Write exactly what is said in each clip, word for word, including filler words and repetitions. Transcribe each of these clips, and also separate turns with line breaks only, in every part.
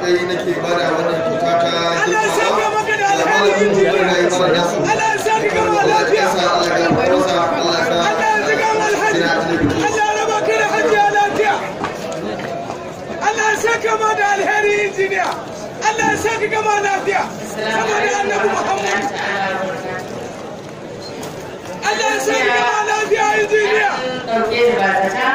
dai nake bada wannan kyauta ta dukkawa da malamin mu da ya fara nasu Allah ya saka gama lafiya Allah ya gafarta Allah ya
Allah ya saka ma da alheri injiniya Allah ya saka gama lafiya saboda annabi Muhammad Allah ya saka gama lafiya injiniya
dauke da bazata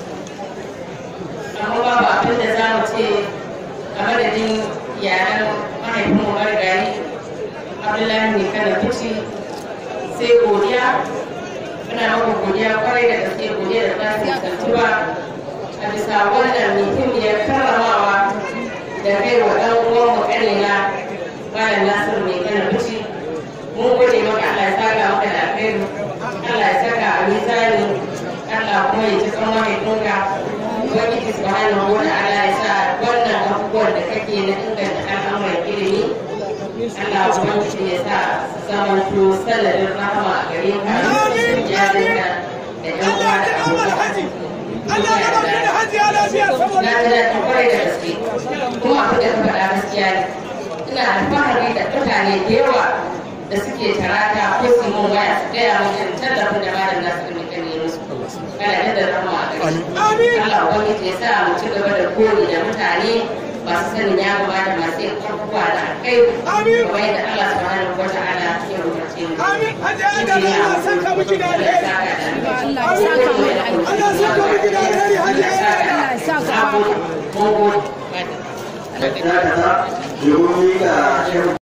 amma babu abin da za mu ce a madadin yaran mahaifin mu marigayi Abdullahi ne kana fici sai godiya muna maka godiya kwarai da gaske godiya da ta fuskantuwa a bisa wannan muhimmiyar karramawa da kai wa ɗan uwan mu ƙanina bayan Nasiru mai kana fici mun gode maka Allah ya saka maka da alheri Allah ya saka a mizani Allah kuma ya ci tsawon mahaifinka Ubangiji subhanahu wa ta'ala ya sa wannan abubuwan da kake na inganta al'amuran ilimi Allah Ubangiji ya sa su zamanto sanadin rahama a gare ka yarinka da ƴan uwa da abokan
Allah ya baka da haji a lafiya saboda
na ji daɗin kwarai da gaske kuma abin da ka faɗa gaskiya ne ina alfahari da mutane da yawa da suke tarata ko su mun waya su gaya mun irin tallafin da malam Nasiru mai kan yi musu kana da rahama a gare Allah Ubangiji ya sa mu ci gaba da koyi da mutane masu sanin ya gabata masu yin karfafa da kai kamar yadda Allah subhanahu wa ta'ala ya rubuce mu
amin haji Adamu Allah saka miki da alheri
Allah ya saka mu da alheri
Allah saka miki da alheri haji Adamu
Allah ya saka
mu
da ta ta